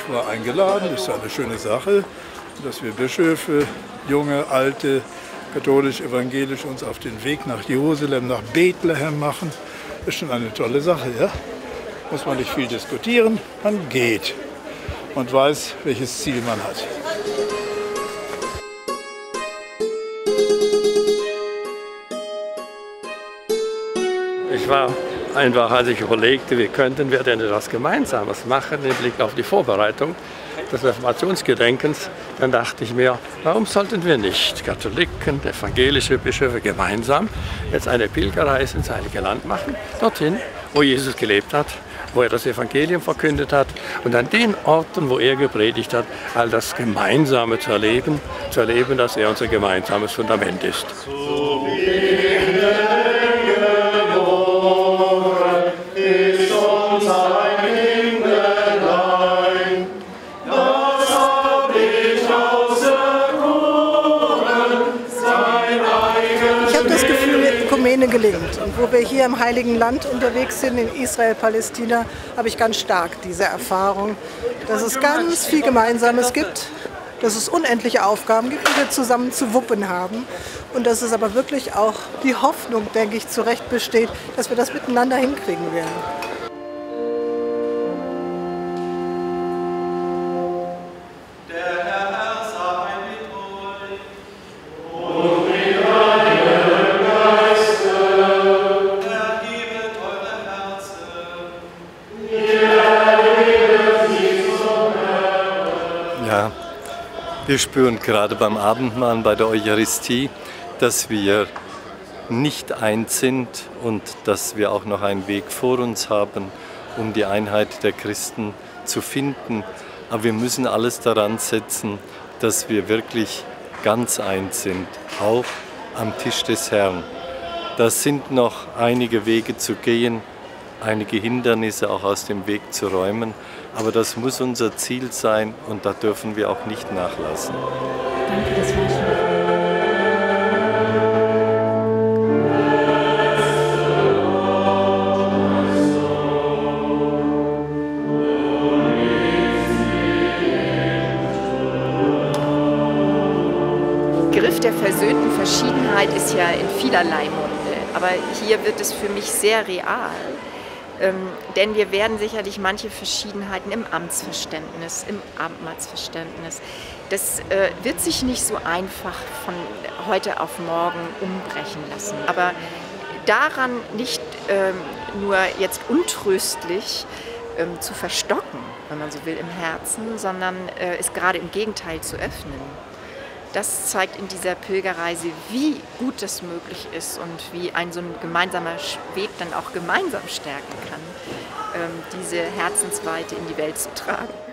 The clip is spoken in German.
war eingeladen, das ist eine schöne Sache, dass wir Bischöfe, junge, alte, katholisch-evangelisch uns auf den Weg nach Jerusalem, nach Bethlehem machen. Das ist schon eine tolle Sache, ja? Muss man nicht viel diskutieren, man geht und weiß, welches Ziel man hat. Ich war einfach, als ich überlegte, wie könnten wir denn etwas Gemeinsames machen im Blick auf die Vorbereitung des Reformationsgedenkens, dann dachte ich mir, warum sollten wir nicht Katholiken, evangelische Bischöfe gemeinsam jetzt eine Pilgerreise ins Heilige Land machen, dorthin, wo Jesus gelebt hat, wo er das Evangelium verkündet hat und an den Orten, wo er gepredigt hat, all das Gemeinsame zu erleben, dass er unser gemeinsames Fundament ist. So Ökumene gelingt. Und wo wir hier im Heiligen Land unterwegs sind, in Israel, Palästina, habe ich ganz stark diese Erfahrung, dass es ganz viel Gemeinsames gibt, dass es unendliche Aufgaben gibt, die wir zusammen zu wuppen haben. Und dass es aber wirklich auch die Hoffnung, denke ich, zu Recht besteht, dass wir das miteinander hinkriegen werden. Ja, wir spüren gerade beim Abendmahl, bei der Eucharistie, dass wir nicht eins sind und dass wir auch noch einen Weg vor uns haben, um die Einheit der Christen zu finden. Aber wir müssen alles daran setzen, dass wir wirklich ganz eins sind, auch am Tisch des Herrn. Da sind noch einige Wege zu gehen, einige Hindernisse auch aus dem Weg zu räumen. Aber das muss unser Ziel sein und da dürfen wir auch nicht nachlassen. Danke, das war schön. Begriff der versöhnten Verschiedenheit ist ja in vielerlei Munde, aber hier wird es für mich sehr real. Denn wir werden sicherlich manche Verschiedenheiten im Amtsverständnis, im Abendmahlsverständnis, das wird sich nicht so einfach von heute auf morgen umbrechen lassen. Aber daran nicht nur jetzt untröstlich zu verstocken, wenn man so will, im Herzen, sondern es gerade im Gegenteil zu öffnen. Das zeigt in dieser Pilgerreise, wie gut das möglich ist und wie ein so ein gemeinsamer Weg dann auch gemeinsam stärken kann, diese Herzensweite in die Welt zu tragen.